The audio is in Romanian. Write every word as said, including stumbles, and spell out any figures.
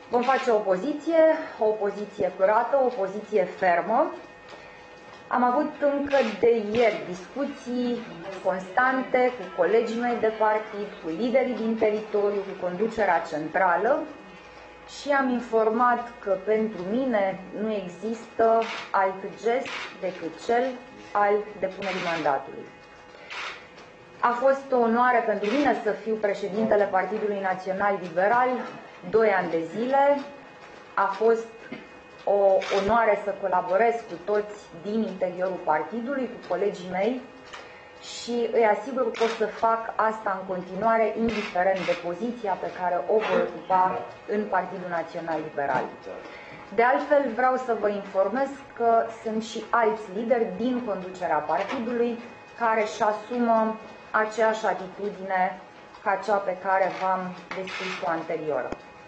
Vom face opoziție, o opoziție curată, o opoziție fermă. Am avut încă de ieri discuții constante cu colegii mei de partid, cu liderii din teritoriu, cu conducerea centrală și am informat că pentru mine nu există alt gest decât cel al depunerii mandatului. A fost o onoare pentru mine să fiu președintele Partidului Național Liberal doi ani de zile. A fost o onoare să colaborez cu toți din interiorul partidului, cu colegii mei și îi asigur că o să fac asta în continuare, indiferent de poziția pe care o voi ocupa în Partidul Național Liberal. De altfel, vreau să vă informez că sunt și alți lideri din conducerea partidului care își asumă aceeași atitudine ca cea pe care v-am descris-o anterior.